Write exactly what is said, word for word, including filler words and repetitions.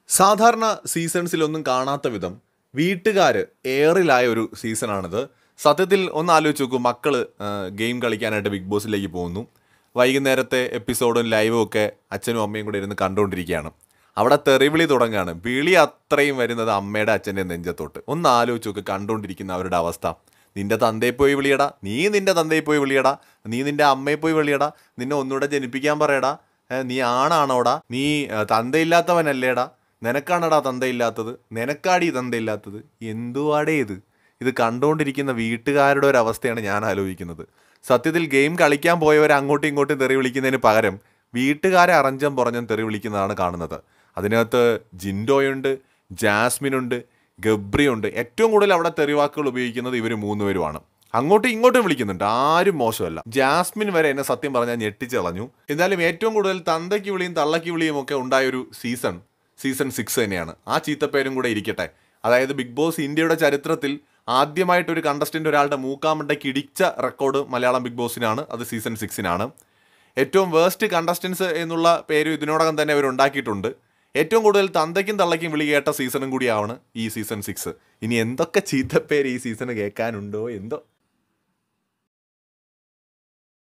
സാധാരണ സീസൺസിലൊന്നും കാണാത്ത വിധം വീട്ടുകാർ ഏറിലായ ഒരു സീസണാണിത്. സത്യത്തിൽ ഒന്ന് ആലോചിച്ച് നോക്കൂ, മക്കൾ ഗെയിം കളിക്കാനായിട്ട് ബിഗ് ബോസിലേക്ക് പോകുന്നു. വൈകുന്നേരത്തെ എപ്പിസോഡും ലൈവും ഒക്കെ അച്ഛനും അമ്മയും കൂടെ ഇരുന്ന് കണ്ടുകൊണ്ടിരിക്കുകയാണ്. അവിടെ തെറിവിളി തുടങ്ങുകയാണ്. വിളി അത്രയും വരുന്നത് അമ്മയുടെ അച്ഛൻ്റെ നെഞ്ചത്തോട്ട്. ഒന്ന് ആലോചിച്ച് നോക്ക് കണ്ടുകൊണ്ടിരിക്കുന്ന അവരുടെ അവസ്ഥ. നിൻ്റെ തന്തയെ പോയി വിളിയടാ, നീ നിൻ്റെ തന്തയെ പോയി വിളിയടാ, നീ നിൻ്റെ അമ്മയെ പോയി വിളിയടാ, നിന്നെ ഒന്നുകൂടെ ജനിപ്പിക്കാൻ പറയടാ, നീ ആണാണോടാ, നീ തന്തയില്ലാത്തവനല്ലേടാ, നിനക്കാണടാ തന്തയില്ലാത്തത്, നിനക്കാടി തന്തയില്ലാത്തത്, എന്തുവാടേ ഇത് ഇത് കണ്ടുകൊണ്ടിരിക്കുന്ന വീട്ടുകാരുടെ ഒരു അവസ്ഥയാണ് ഞാൻ ആലോചിക്കുന്നത്. സത്യത്തിൽ ഗെയിം കളിക്കാൻ പോയവരെ അങ്ങോട്ടും ഇങ്ങോട്ടും തെറി വിളിക്കുന്നതിന് പകരം വീട്ടുകാരെ അറഞ്ചം പുറഞ്ഞും തെറി വിളിക്കുന്നതാണ് കാണുന്നത്. അതിനകത്ത് ജിൻഡോയുണ്ട്, ജാസ്മിനുണ്ട്, ഗബ്രിയുണ്ട്. ഏറ്റവും കൂടുതൽ അവിടെ തെറിവാക്കുകൾ ഉപയോഗിക്കുന്നത് ഇവർ മൂന്നുപേരുമാണ്. അങ്ങോട്ടും ഇങ്ങോട്ടും വിളിക്കുന്നുണ്ട്, ആരും മോശമല്ല. ജാസ്മിൻ വരെ എന്നെ സത്യം പറഞ്ഞാൽ ഞെട്ടിച്ചളഞ്ഞു. എന്നാലും ഏറ്റവും കൂടുതൽ തന്തയ്ക്ക് വിളിയും തള്ളയ്ക്ക് വിളിയും ഒക്കെ ഉണ്ടായൊരു സീസൺ സീസൺ സിക്സ് തന്നെയാണ്. ആ ചീത്തപ്പേരും കൂടെ ഇരിക്കട്ടെ. അതായത് ബിഗ് ബോസ് ഇന്ത്യയുടെ ചരിത്രത്തിൽ ആദ്യമായിട്ടൊരു കണ്ടസ്റ്റൻ്റ് ഒരാളുടെ മൂക്കാമണ്ടയ്ക്ക് ഇടിച്ച റെക്കോർഡ് മലയാളം ബിഗ് ബോസിനാണ്. അത് സീസൺ സിക്സിനാണ്. ഏറ്റവും വേസ്റ്റ് കണ്ടസ്റ്റൻസ് എന്നുള്ള പേര് ഇതിനോടകം തന്നെ അവർ ഉണ്ടാക്കിയിട്ടുണ്ട്. ഏറ്റവും കൂടുതൽ തന്തയ്ക്കും തള്ളയ്ക്കും വിളി കേട്ട സീസണും കൂടിയാണ് ഈ സീസൺ സിക്സ്. ഇനി എന്തൊക്കെ ചീത്തപ്പേര് ഈ സീസണ് കേൾക്കാനുണ്ടോ എന്തോ.